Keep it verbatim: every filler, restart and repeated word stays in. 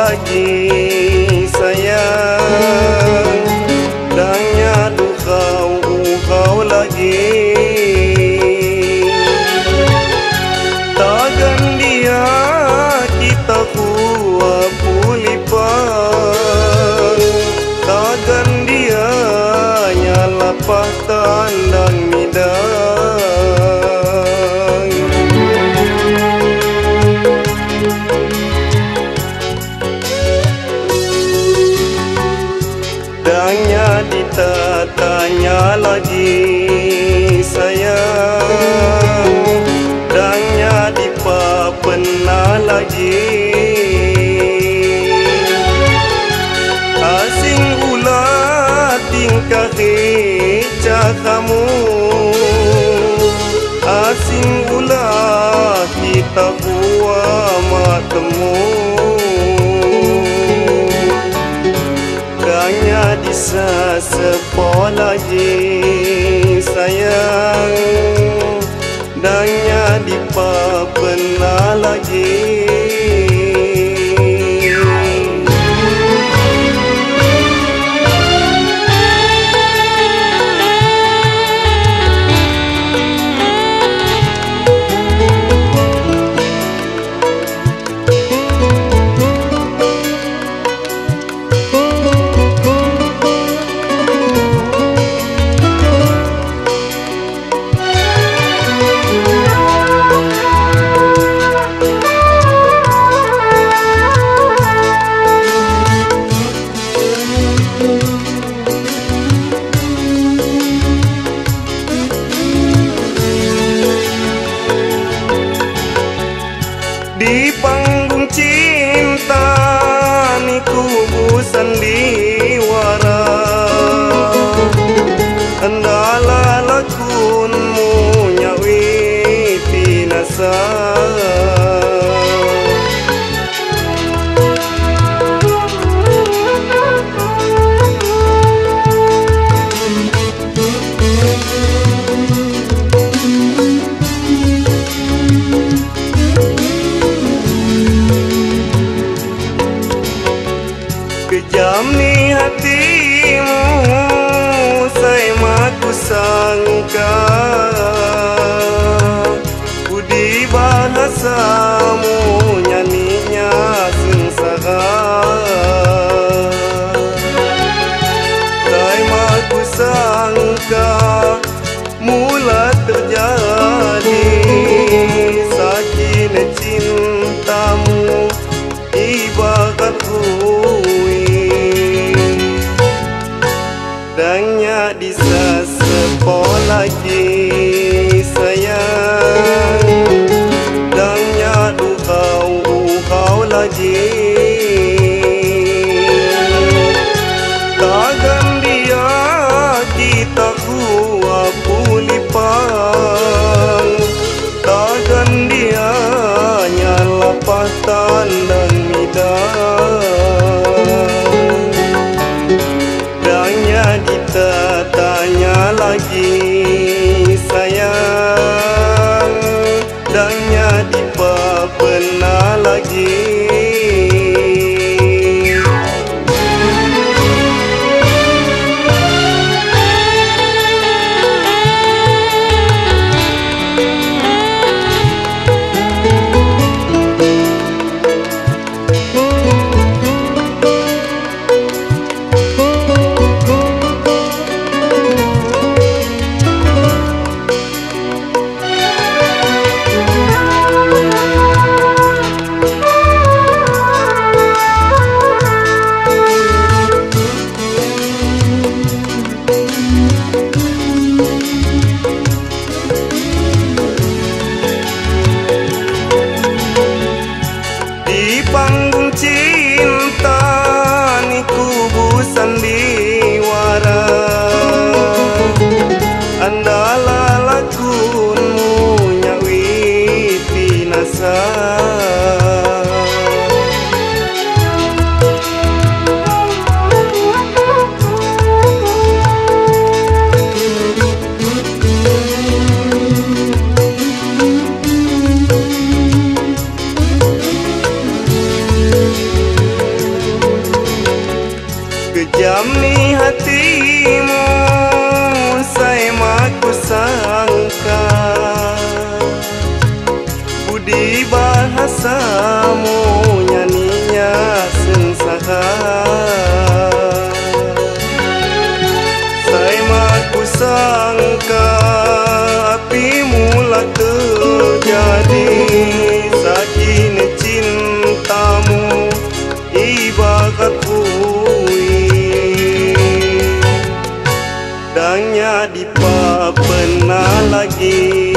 lagi sayang, dangnya duka kau lagi. Takkan dia kita kuat pulipan, takkan dia nyala patan dan midang. Dangnya ditatanya lagi sayang, dangnya dipapena lagi. Asing ulah tingkah keca kamu, asing ulah kita buat matemu. Dangnya disa sepo lagi sayang, dangnya dipapena lagi. Di panggung cinta ni kubu sandiwara, andala lakunmu nyawi pinasa. Kejam ni hatimu, saya maku sangka, budi bahasamu nyanyinya sengsara. Saya maku sangka, mula terjadi sakit cintamu ibarat dangnya disa sepo lagi dipa pernah lagi.